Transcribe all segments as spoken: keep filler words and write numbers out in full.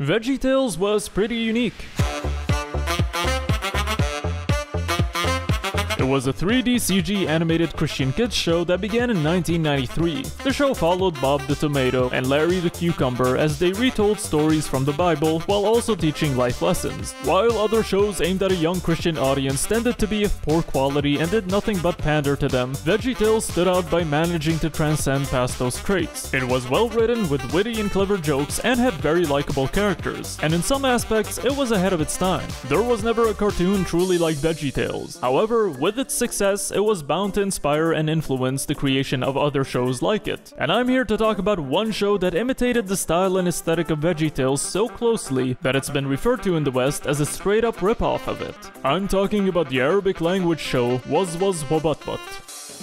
VeggieTales was pretty unique. It was a three D C G animated Christian kids show that began in nineteen ninety-three. The show followed Bob the Tomato and Larry the Cucumber as they retold stories from the Bible while also teaching life lessons. While other shows aimed at a young Christian audience tended to be of poor quality and did nothing but pander to them, VeggieTales stood out by managing to transcend past those traits. It was well written with witty and clever jokes and had very likable characters, and in some aspects it was ahead of its time. There was never a cartoon truly like VeggieTales. However, with its success, it was bound to inspire and influence the creation of other shows like it. And I'm here to talk about one show that imitated the style and aesthetic of VeggieTales so closely that it's been referred to in the West as a straight-up ripoff of it. I'm talking about the Arabic language show Waz Waz Wabat Bat.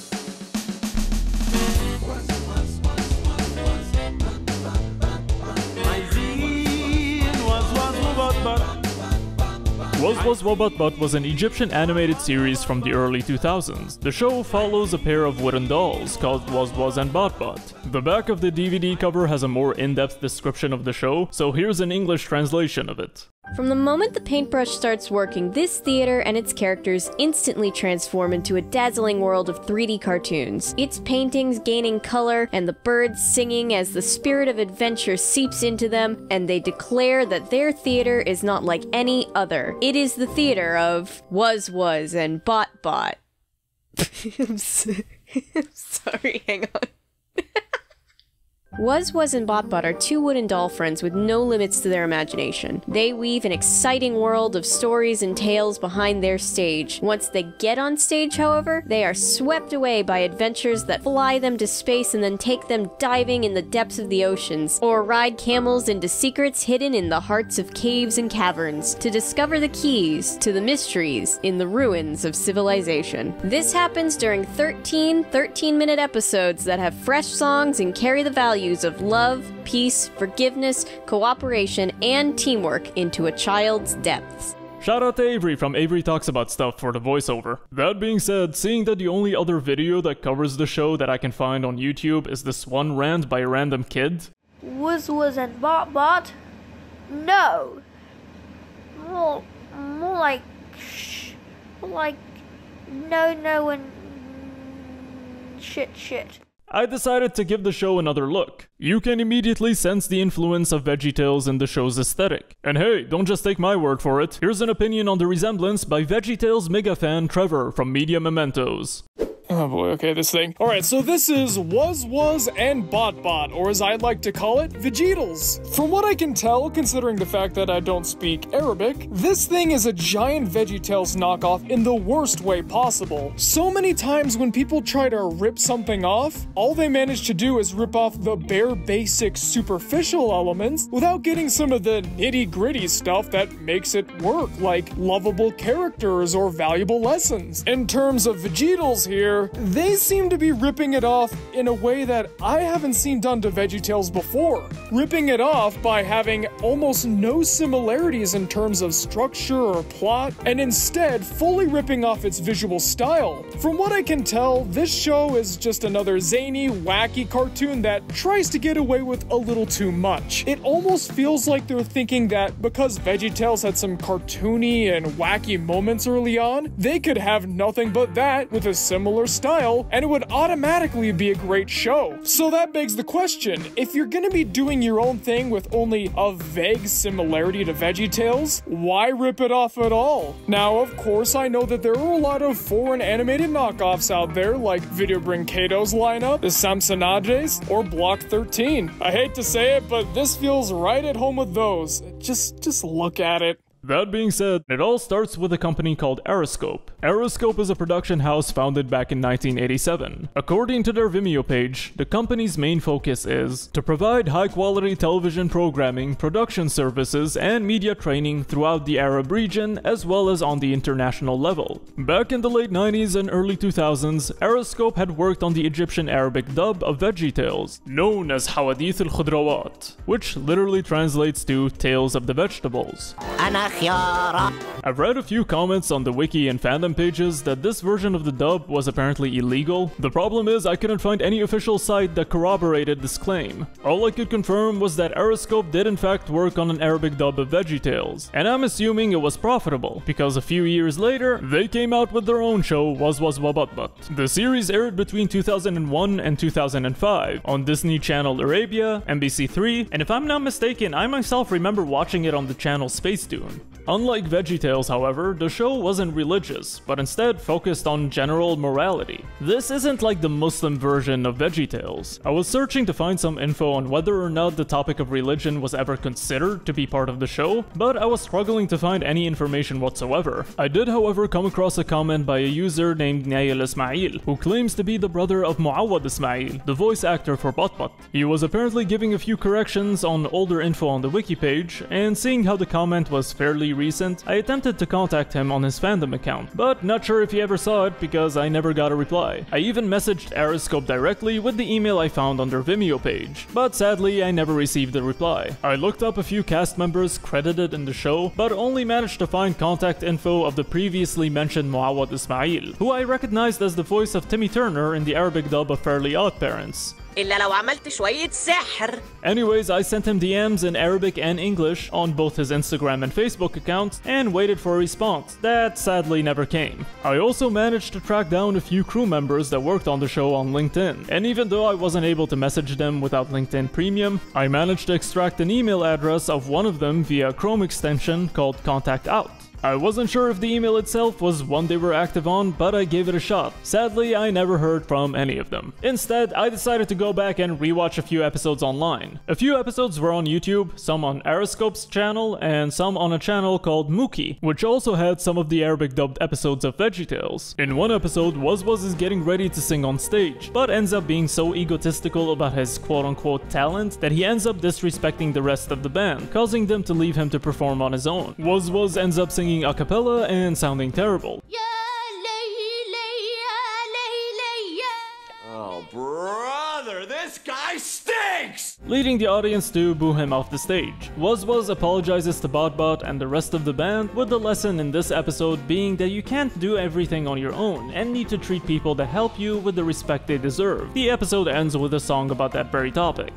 Waz Waz Wabat Bat was an Egyptian animated series from the early two thousands. The show follows a pair of wooden dolls called Waz Waz and Bat Bat. The back of the D V D cover has a more in-depth description of the show, so here's an English translation of it. From the moment the paintbrush starts working, this theater and its characters instantly transform into a dazzling world of three D cartoons. Its paintings gaining color, and the birds singing as the spirit of adventure seeps into them, and they declare that their theater is not like any other. It is the theater of Waz Waz and Bat Bat. I'm sorry, hang on. Waz Waz and Bat Bat are two wooden doll friends with no limits to their imagination. They weave an exciting world of stories and tales behind their stage. Once they get on stage, however, they are swept away by adventures that fly them to space and then take them diving in the depths of the oceans, or ride camels into secrets hidden in the hearts of caves and caverns, to discover the keys to the mysteries in the ruins of civilization. This happens during thirteen thirteen-minute episodes that have fresh songs and carry the values of love, peace, forgiveness, cooperation, and teamwork into a child's depths. Shout out to Avery from Avery Talks About Stuff for the voiceover. That being said, seeing that the only other video that covers the show that I can find on YouTube is this one rant by a random kid. Waz Waz and Bat Bat? No. More, more like shh. More like no, no, and shit, shit. I decided to give the show another look. You can immediately sense the influence of VeggieTales in the show's aesthetic. And hey, don't just take my word for it. Here's an opinion on the resemblance by VeggieTales mega fan Trevor from Media Mementos. Oh boy, okay, this thing. Alright, so this is Waz Waz and Bat Bat, or as I'd like to call it, VeggieTales. From what I can tell, considering the fact that I don't speak Arabic, this thing is a giant VeggieTales knockoff in the worst way possible. So many times when people try to rip something off, all they manage to do is rip off the bare basic superficial elements without getting some of the nitty-gritty stuff that makes it work, like lovable characters or valuable lessons. In terms of VeggieTales here, they seem to be ripping it off in a way that I haven't seen done to VeggieTales before. Ripping it off by having almost no similarities in terms of structure or plot, and instead fully ripping off its visual style. From what I can tell, this show is just another zany, wacky cartoon that tries to get away with a little too much. It almost feels like they're thinking that because VeggieTales had some cartoony and wacky moments early on, they could have nothing but that with a similar style, and it would automatically be a great show. So that begs the question, if you're gonna be doing your own thing with only a vague similarity to VeggieTales, why rip it off at all? Now, of course, I know that there are a lot of foreign animated knockoffs out there, like Video Brincato's lineup, the Samsonades, or Block thirteen. I hate to say it, but this feels right at home with those. Just, just look at it. That being said, it all starts with a company called Aroscope. Aroscope is a production house founded back in nineteen eighty-seven. According to their Vimeo page, the company's main focus is to provide high-quality television programming, production services, and media training throughout the Arab region as well as on the international level. Back in the late nineties and early two thousands, Aroscope had worked on the Egyptian Arabic dub of VeggieTales, known as Hawadith al-Khudrawat, which literally translates to Tales of the Vegetables. أنا I've read a few comments on the wiki and fandom pages that this version of the dub was apparently illegal. The problem is I couldn't find any official site that corroborated this claim. All I could confirm was that Aeroscope did in fact work on an Arabic dub of VeggieTales, and I'm assuming it was profitable, because a few years later, they came out with their own show, Was Was Wa But But. The series aired between two thousand one and two thousand five on Disney Channel Arabia, M B C three, and if I'm not mistaken, I myself remember watching it on the channel Spacetoon. Unlike VeggieTales, however, the show wasn't religious, but instead focused on general morality. This isn't like the Muslim version of VeggieTales. I was searching to find some info on whether or not the topic of religion was ever considered to be part of the show, but I was struggling to find any information whatsoever. I did, however, come across a comment by a user named Nail Ismail, who claims to be the brother of Muawad Ismail, the voice actor for Bat Bat. He was apparently giving a few corrections on older info on the wiki page, and seeing how the comment was fairly recent, I attempted to contact him on his fandom account, but not sure if he ever saw it because I never got a reply. I even messaged Aeroscope directly with the email I found on their Vimeo page, but sadly I never received a reply. I looked up a few cast members credited in the show, but only managed to find contact info of the previously mentioned Muawad Ismail, who I recognized as the voice of Timmy Turner in the Arabic dub of Fairly OddParents. Anyways, I sent him D Ms in Arabic and English on both his Instagram and Facebook accounts and waited for a response that sadly never came. I also managed to track down a few crew members that worked on the show on LinkedIn, and even though I wasn't able to message them without LinkedIn Premium, I managed to extract an email address of one of them via a Chrome extension called Contact Out. I wasn't sure if the email itself was one they were active on, but I gave it a shot. Sadly, I never heard from any of them. Instead, I decided to go back and rewatch a few episodes online. A few episodes were on YouTube, some on Aeroscope's channel, and some on a channel called Mookie, which also had some of the Arabic dubbed episodes of VeggieTales. In one episode, Was Was is getting ready to sing on stage, but ends up being so egotistical about his quote-unquote talent that he ends up disrespecting the rest of the band, causing them to leave him to perform on his own. Was Was ends up singing a cappella and sounding terrible. Oh, brother, this guy stinks! Leading the audience to boo him off the stage. Was Was apologizes to Bat Bat and the rest of the band, with the lesson in this episode being that you can't do everything on your own and need to treat people that help you with the respect they deserve. The episode ends with a song about that very topic.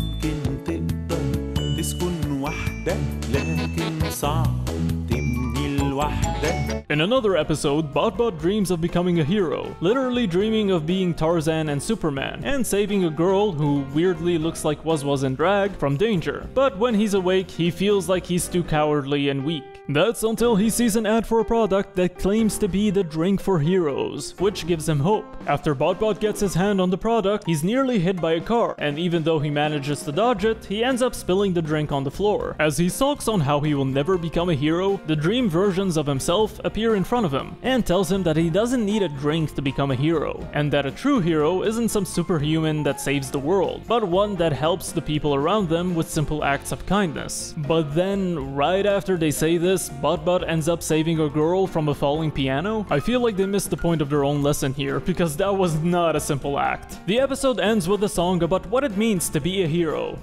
In another episode, Bat Bat dreams of becoming a hero, literally dreaming of being Tarzan and Superman, and saving a girl who weirdly looks like Was Was in drag from danger. But when he's awake, he feels like he's too cowardly and weak. That's until he sees an ad for a product that claims to be the drink for heroes, which gives him hope. After Bat Bat gets his hand on the product, he's nearly hit by a car, and even though he manages to dodge it, he ends up spilling the drink on the floor. As he sulks on how he will never become a hero, the dream versions of himself appear in front of him, and tells him that he doesn't need a drink to become a hero, and that a true hero isn't some superhuman that saves the world, but one that helps the people around them with simple acts of kindness. But then, right after they say this, Bat Bat ends up saving a girl from a falling piano. I feel like they missed the point of their own lesson here, because that was not a simple act. The episode ends with a song about what it means to be a hero.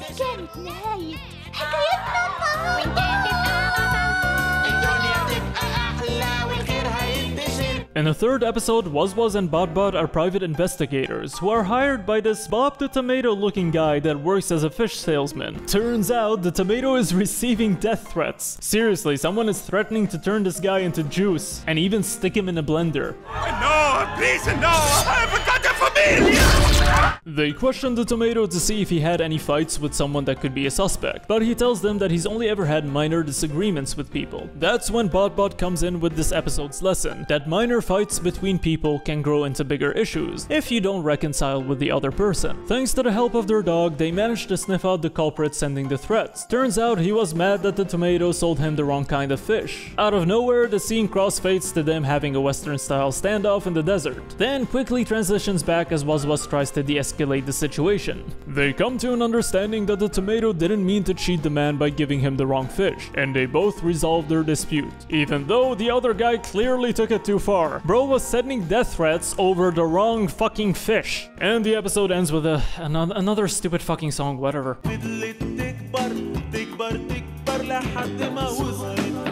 In the third episode, Was Was and Bat Bat are private investigators who are hired by this Bob the Tomato looking guy that works as a fish salesman. Turns out the tomato is receiving death threats. Seriously, someone is threatening to turn this guy into juice and even stick him in a blender. No, please, no, I forgot the familia! They question the tomato to see if he had any fights with someone that could be a suspect, but he tells them that he's only ever had minor disagreements with people. That's when Bat Bat comes in with this episode's lesson, that minor fights between people can grow into bigger issues if you don't reconcile with the other person. Thanks to the help of their dog, they managed to sniff out the culprit sending the threats. Turns out he was mad that the tomato sold him the wrong kind of fish. Out of nowhere, the scene crossfades to them having a Western-style standoff in the desert, then quickly transitions back as Was Was tries to de-escalate the situation. They come to an understanding that the tomato didn't mean to cheat the man by giving him the wrong fish, and they both resolve their dispute, even though the other guy clearly took it too far. Bro was sending death threats over the wrong fucking fish. And the episode ends with a another, another stupid fucking song, whatever.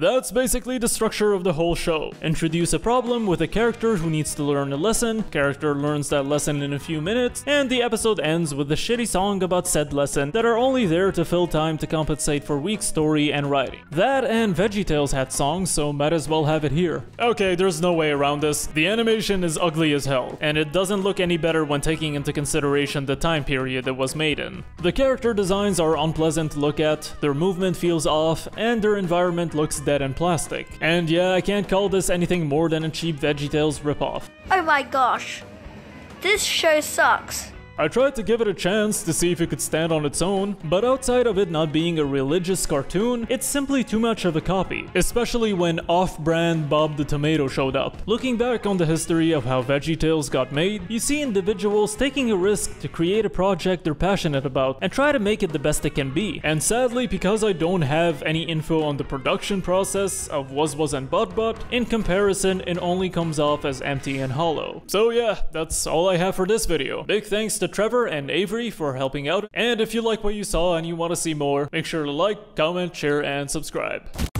That's basically the structure of the whole show. Introduce a problem with a character who needs to learn a lesson, character learns that lesson in a few minutes, and the episode ends with a shitty song about said lesson that are only there to fill time to compensate for weak story and writing. That and VeggieTales had songs, so might as well have it here. Okay, there's no way around this. The animation is ugly as hell, and it doesn't look any better when taking into consideration the time period it was made in. The character designs are unpleasant to look at, their movement feels off, and their environment looks dead and plastic. And yeah, I can't call this anything more than a cheap VeggieTales ripoff. Oh my gosh, this show sucks. I tried to give it a chance to see if it could stand on its own, but outside of it not being a religious cartoon, it's simply too much of a copy, especially when off-brand Bob the Tomato showed up. Looking back on the history of how VeggieTales got made, you see individuals taking a risk to create a project they're passionate about and try to make it the best it can be. And sadly, because I don't have any info on the production process of WuzWuz and BotBot, in comparison it only comes off as empty and hollow. So yeah, that's all I have for this video. Big thanks to Trevor and Avery for helping out, and if you like what you saw and you want to see more, make sure to like, comment, share, and subscribe.